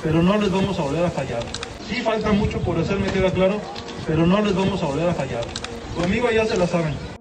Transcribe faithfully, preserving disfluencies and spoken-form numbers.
pero no les vamos a volver a fallar. Sí falta mucho por hacer, me queda claro, pero no les vamos a volver a fallar. Conmigo ya se la saben.